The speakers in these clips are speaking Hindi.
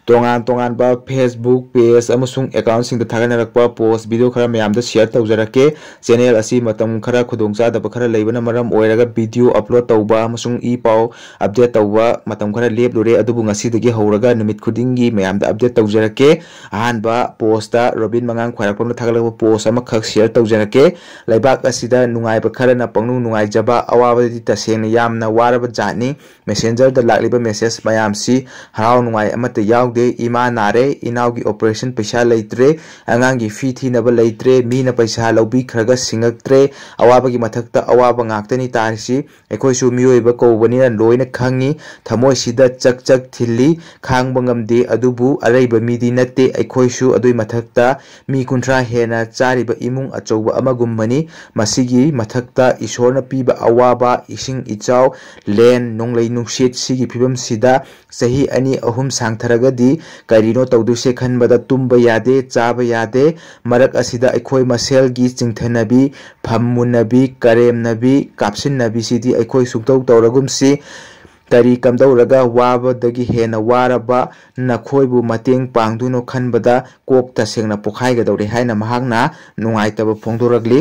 तोंगान तोंगान बा फेसबुक पेज अमसुंग अकाउंट सिंग थागनरकपा पोस्ट वीडियो खरा मयाम शेयर तौजरके चैनल असी मतम खरा खुदोंचादब खरा लेबना मरम ओइरगा वीडियो अपलोड तौबा अमसुंग ई पाव अपडेट तौबा मतम खरा लेबलुरे अदुबु ngasiदगी हौरगा निमित खुदिंगी मयाम अपडेट तौजरके अहानबा पोस्टा रोबिन मंगांग खरापम थागलबा पोस्ट अमा खक शेयर तौजरके लेबाक असिदा नुंगाइबा खरना पंगनु नुंगाइजबा अवाबदी तसेंग यामना वारबा जातनी मेसेंजर द लाक्लिबा मेसेज मयाम सी हराव नुंगाइ अमत याव इमा नारे इनाउगी ऑपरेशन पैसा लेत्रे अंगांगी फी थीनब लेत्रे मीना पैसा लौबी खरगा सिंगक्त्रे अवाबगी मथक्ता अवाब ngakतनी तारसी एखोइसु मियोइबा कोबनिना लोइना खंगी थमोइसिदा चक थिल्ली खांग बंगमदे अदुबु अरैबा मीदी नत्ते एखोइसु अदुइ मथक्ता मी कुंट्रा हेना चारिबा इमुंग अचौबा अमगुम्बनी मसिगी मथक्ता ईश्वरना पीबा अवाबा इसिंग इचाव लेन नोंगलै नुंगसित सिगी फिबम सिदा सही अनि अहुम सांगथरगदी करीनो तौदुसे खनबदा तुम्बा यादे चाबा यादे मरक असिदा अखोय मसेलगी चिंथनबी फम्मुनबी करेमनबी कापसिनबी सिदी अखोय सुक्तौ तौरगुमसी करी कमदौरगा वाबदगी हेना वारबा नखोयबु मतेंग पांगदुनो खनबदा कोक तसेंगना पोखाइगदौरे हाइना महागना नुंगाइतबा फोंदोरगली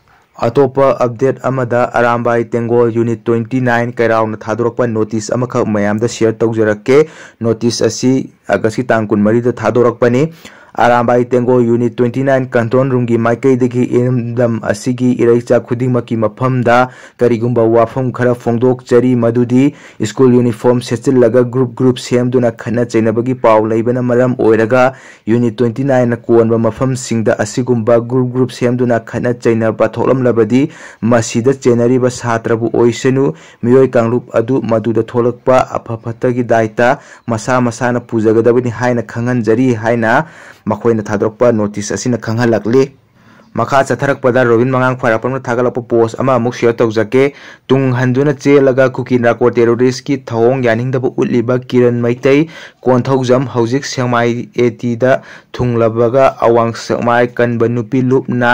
अतोपा अपडेट अमदा अरामबाई तेंगोल यूनिट 29 कैराउन थादोरकपा नोटिस अमखक मयामदा शेयर तौजरके नोटिस असी अगस्त की तांग 23 दा थादोरकपनी Arambai Tenggol unit 29 control room की माइकैदगी इनदम असिगी इरैचा खुदिंगमकी मफमदा करिगुंबा वाफम खरा फोंदोक चरी मदुदी स्कूल यूनिफॉर्म सेचिलगा ग्रुप सेमदुना खन्ना चैनबगी पाव लेबना मरम ओइरगा यूनिट 29 न कोनबा मफम सिंगदा असिगुंबा ग्रुप सेमदुना खन्ना चैनबा थोलमलबदी मसीदा चैनरीबा छात्रबु ओइसनु मियोय कांगरूप अदु मदुदा थोलकपा अफफतगी दायता मसा मसाना पूजगदबनी हाइना खंगनजरी हाइना मखोइना थादोरकपा नोटिस असिना खंगहलकली मखा चथरकपदा रोबिन मंगांग खरापम थागलप पोस्ट अमा अमुक शेयर तौजके तुंग हंदुना चेलगा कुकी नाको टेरोरिस्ट की थौंग यानिंगदब उतलिबा किरण मैतै कोनथौजम हौजिक सेंगमाई एटीदा थुंगलबगा अवांग सेंगमाई कनबा नुपी लुपना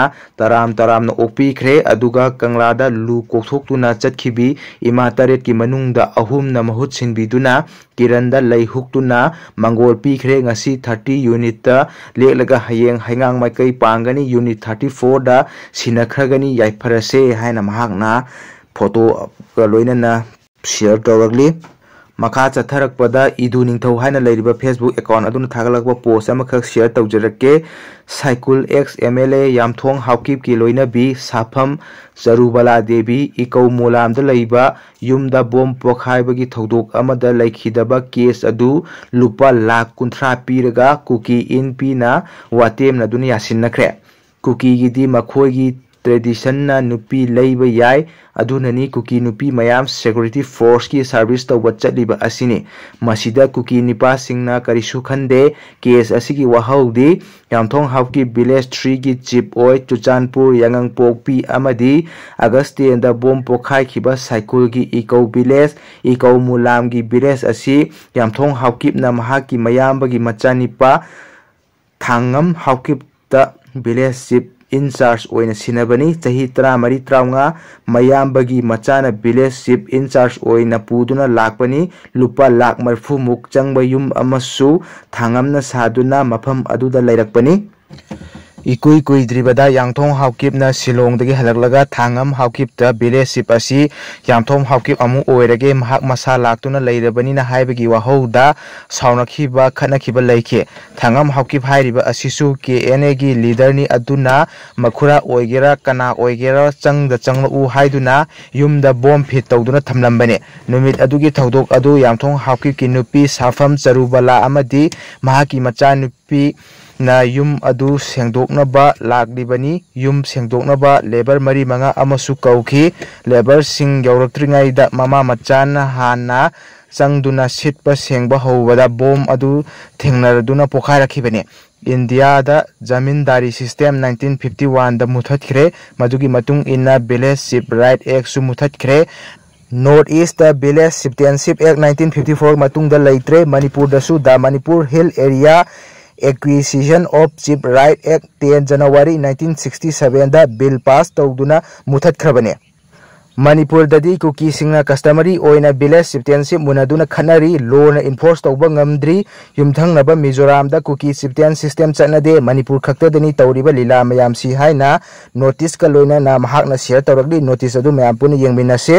तराम ओपीख्रे अदुगा कंगलादा लु कोथोक्तुना चतखिबी इमा तरेट की मनुंगदा अहुमना महुत सिंबिदुना किरणदा लैहुक्तुना मंगोल पीख्रे ngasi 30 यूनिट लेलगा हयेंग हाइंगांग माइकै पांगनी यूनिट 34 दा सिनखरगनी याइफरसे हाइना महागना फोटो लोइनना शेयर तौरगली मखा चथरकपदा इदु निंगथौ हाइना लेरिबा फेसबुक अकाउंट अदुना थागलकबा पोस्ट अमखक शेयर तौजरके साइकुल एक्स एमएलए यामथोंग हाउकिप की लोइनबी साफम जरूबला देवी इकौ मोलामदा लैबा युमदा बोम पोखाइबगी थौदोक अमदा लैखिदबा केस अदु लुपा लाख 30 पीरगा कुकी इन पीना वातेमना दुनिया सिन्नखरे कुकी गिदी मखोगी ट्रेडिशन ना नुपी लैबा याय अदुननी कुकी नुपी मयाम सिक्योरिटी फोर्स की सर्विस तौबा चलिबा असिनी मसिदा कुकी निपा सिंगना करिसु खंदे केस असिगी वहाउदी यामथोंग हाउकी विलेज 3 की चिप ओय चुचानपुर यांगंगपोकपी अमदी अगस्त 10 दा बोम पोखाई खिबा साइकुल की इकौ विलेज इकौ मुलाम की विलेज असी यामथोंग हाउकी ना महाकी मयामबगी मचानिपा थांगम हाउकी ता विलेज चिप इंचार्ज ओइना सिनबनी चही 13 मयामबगी मचाना विलेज चिप इंचार्ज ओइना पुदुना लाकपनी लुपा लाख 40 मुक चंगबा युम अमसु थांगमना सादुना मफम अदुदा लैरकपनी इकुई कुइद्रिबदा यांगथोंग हाउकिपना शिलोंगदगी हलकलगा थांगम हाउकिपता विलेज चिप असि यांगथोंग हाउकिप अमु ओइरगे महाक मसा लाक्तुना लैरबनिना हाइबगी वाहौदा साउनखिबा खनखिबा लैखे थांगम हाउकिप हाइरिबा असिसु केएनए गी लीडरनी अदुना मखुरा ओइगेरा कना ओइगेरा चंगदा चंगलु हाइदुना युमदा बॉम्ब फिट तौदुना थमलंबने नुमित अदुगी थौदोक अदु यांगथोंग हाउकिप की नुपी साफम चरुबला अमदी महाकी मचा नुपी ना युम अदु सेंगदोकनबा लाक्लिबनी युम सेंगदोकनबा लेबर मरी मंगा अमसु कौखी लेबर सिंग यौरक्त्रिङाइदा ममा मचाना हाना चंगदुना सिटपा सेंगबा हौबदा बोम अदु थेंगनरदुना पोखाइरखिबने इंडिया दा जमींदारी सिस्टम 1951 दा मुथतखरे मदुगी मतुंग इना विलेज चिप राइट एक्ट सु मुथतखरे नॉर्थ ईस्ट दा विलेज चिप्टेनशिप एक्ट 1954 मतुंग दा लैत्रे मणिपुर दसु दा Manipur hill area Acquisition of Chip Right Act 10 January 1967 दा बिल पास तौदुना मुथतखरबने Manipur dadi kuki singna customary oina village chieftainship munaduna khanari law na enforce tawba ngamdri yumthang naba Mizoram da kuki chieftain system chanade Manipur khakta dani tawriba lila mayam si haina notice ka loina na mahak na share tawrakli notice adu mayam puna yengminase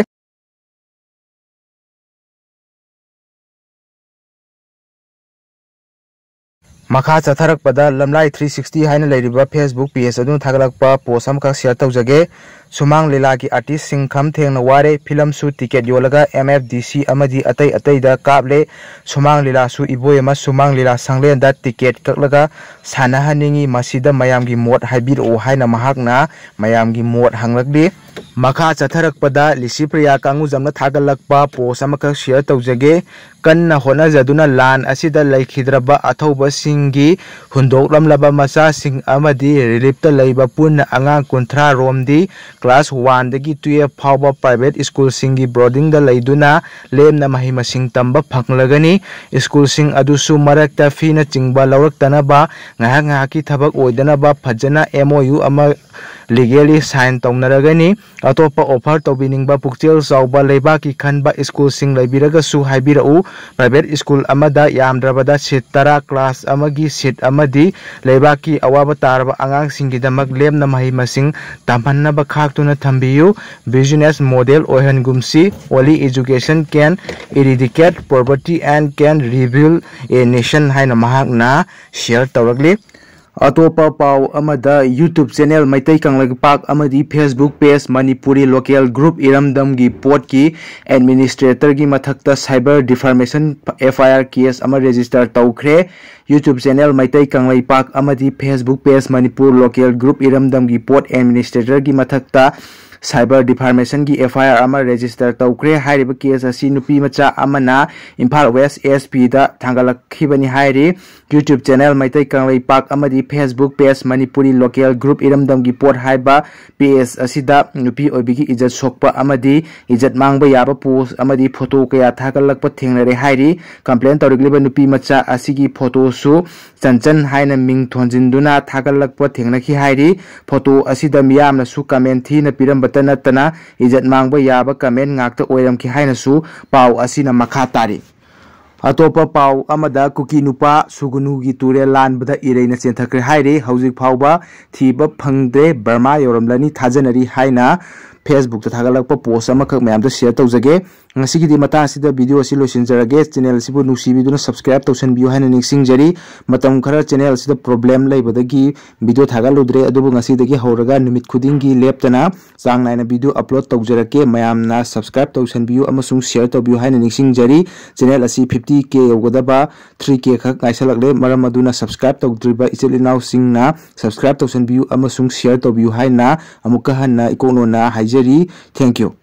Makha chatharakpada lamlai 360 haina leiriba Facebook page adu thagalakpa post amka share tawjage Sumang Lila ki artist Singkham Thengna ware film su ticket yolaga MFDC amadi atai da kable Sumang Lila su iboyama Sumang Lila sanglen da ticket kaklaga sanahaningi masida mayamgi mot haibiro haina mahakna mayamgi mot hanglakdi Makha chatharakpada Lisipriya kangu jamna thagalakpa post amaka share tawjage kanna honajaduna lan asida laikhidraba athauba singi hundoklamlaba macha sing amadi relipta leiba punna angang kunthra romdi class 1 dagi 12 phawba private school singi boarding da leiduna lemna mahima sing tamba phanglagani school sing adusu marakta fina chingba lawraktanaba ngahaki thabak oidanaba phajana MOU ama legally sign tawnaragani atopa offer tobiningba pukchel chawba leibaki khanba school sing leibiraga su haibirau private school amada yamdrabada seat tara class amagi seat amadi leibaki awaba tarba angang singidamak lemna mahima sing tamhanna tuna thambiyu business model ohan gumsi only education can eradicate poverty and can rebuild a nation haina mahakna share tawrakli Atopa pau amada YouTube channel Maitai Kanglag Pak amadi Facebook page Manipuri local group Iramdam gi port ki administrator gi mathakta cyber defamation FIR case ama register tawkhre YouTube channel Maitai Kanglag Pak amadi Facebook page Manipur local group Iramdam gi port administrator gi mathakta cyber defamation gi FIR ama register tawkhre hairiba case asi nupi macha amana Imphal West SP da thangalakkhibani hairi YouTube channel Maitai Kanglag Pak amadi Facebook page Manipuri local group Iramdam gi port haiba page asida nupi obigi ijat sokpa amadi ijat mangba yaba post amadi photo kaya thagalakpa thengnare hairi complaint tawrigliba nupi macha asigi photo su chanchan haina ming thonjinduna thagalakpa thengnakhi hairi photo asida miyamna su comment thina piramba tanatana ijat mangba yaba comment ngakta oiramki haina su pau asina makha tari Atopa pau amada kuki nupa sugunugi ture lanbada ireina chenthakre haire hauzik phauba thiba phangde Burma yoramlani thajanari haina Facebook ta thagalakpa post amakak mayam da share tawjage ngasi gi mata asida video asi losinjarage channel sibu nusi biduna subscribe tawsan biu haina nixing jari matam khara channel asida problem leibadagi video thagaludre adubu ngasi dagi horaga numit khudingi leptana chang naina video upload tawjarake mayamna subscribe tawsan biu amasung share tawbiu haina nixing jari channel asi 50k yogadaba 3k khak ngaisalakle maram aduna subscribe tawdriba ichilinaw singna subscribe tawsan biu amasung share tawbiu haina amuka hanna ikonona haijari thank you